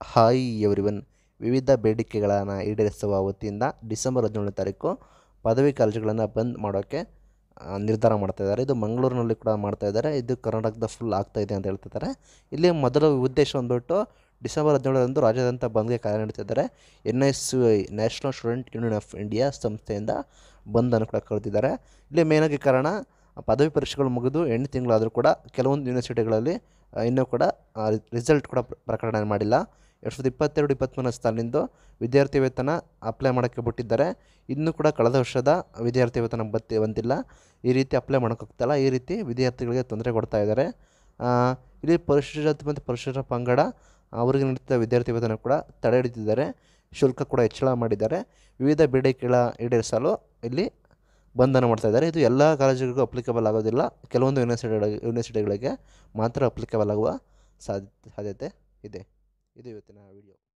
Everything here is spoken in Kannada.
Hi everyone. ವಿವಿಧ ಬೇಡಿಕೆಗಳನ್ನು ಈಡೇರಿಸುವ ವತಿಯಿಂದ ಡಿಸೆಂಬರ್ 17ನೇ ತಾರೀಕು ಪದವಿ ಕಾಲೇಜುಗಳನ್ನು ಬಂದ್ ಮಾಡೋಕ್ಕೆ ನಿರ್ಧಾರ ಮಾಡ್ತಾಯಿದ್ದಾರೆ. ಇದು ಮಂಗಳೂರಿನಲ್ಲಿ ಕೂಡ ಮಾಡ್ತಾಯಿದ್ದಾರೆ. ಇದು ಕರ್ನಾಟಕದ ಫುಲ್ ಆಗ್ತಾಯಿದೆ ಅಂತ ಹೇಳ್ತಿದ್ದಾರೆ. ಇಲ್ಲಿ ಮೊದಲ ಉದ್ದೇಶ ಬಂದ್ಬಿಟ್ಟು ಡಿಸೆಂಬರ್ 17ರಂದು ರಾಜ್ಯಾದ್ಯಂತ ಬಂದ್ಗೆ ಕರೆ ನೀಡ್ತಿದ್ದಾರೆ. NSUI national student union of India ಸಂಸ್ಥೆಯಿಂದ ಬಂದನ್ನು ಕೂಡ ಕರೆದಿದ್ದಾರೆ. ಇಲ್ಲಿ ಮೇನಾಗಿ ಕಾರಣ ಪದವಿ ಪರೀಕ್ಷೆಗಳು ಮುಗಿದು 8 ತಿಂಗಳಾದರೂ ಕೂಡ ಕೆಲವೊಂದು ಯೂನಿವರ್ಸಿಟಿಗಳಲ್ಲಿ ಇನ್ನೂ ಕೂಡ ರಿಸಲ್ಟ್ ಕೂಡ ಪ್ರಕಟಣೆ ಮಾಡಿಲ್ಲ. 2022-23 ಸಾಲಿನಿಂದ ವಿದ್ಯಾರ್ಥಿ ವೇತನ ಅಪ್ಲೈ ಮಾಡೋಕ್ಕೆ ಬಿಟ್ಟಿದ್ದಾರೆ. ಇನ್ನೂ ಕೂಡ ಕಳೆದ ವರ್ಷದ ವಿದ್ಯಾರ್ಥಿ ವೇತನ ಬಂದಿಲ್ಲ. ಈ ರೀತಿ ಅಪ್ಲೈ ಮಾಡೋಕ್ಕಾಗ್ತಾಯಿಲ್ಲ. ಈ ರೀತಿ ವಿದ್ಯಾರ್ಥಿಗಳಿಗೆ ತೊಂದರೆ ಕೊಡ್ತಾ ಇದ್ದಾರೆ. ಇಲ್ಲಿ ಪರಿಶಿಷ್ಟ ಜಾತಿ ಮತ್ತು ಪರಿಶಿಷ್ಟ ಪಂಗಡ ಅವರಿಗೆ ನೀಡುತ್ತಿದ್ದ ವಿದ್ಯಾರ್ಥಿ ವೇತನ ಕೂಡ ತಡೆ ಹಿಡಿದಿದ್ದಾರೆ. ಶುಲ್ಕ ಕೂಡ ಹೆಚ್ಚಳ ಮಾಡಿದ್ದಾರೆ. ವಿವಿಧ ಬೇಡಿಕೆಗಳ ಈಡೇರಿಸಲು ಇಲ್ಲಿ ಬಂಧನ ಮಾಡ್ತಾಯಿದ್ದಾರೆ. ಇದು ಎಲ್ಲ ಕಾಲೇಜುಗಳಿಗೂ ಅಪ್ಲಿಕಬಲ್ ಆಗೋದಿಲ್ಲ. ಕೆಲವೊಂದು ಯೂನಿವರ್ಸಿಟಿಗಳಿಗೆ ಮಾತ್ರ ಅಪ್ಲಿಕಬಲ್ ಆಗುವ ಸಾಧ್ಯತೆ ಇದೆ. ಇದು ಇವತ್ತಿನ ವಿಡಿಯೋ.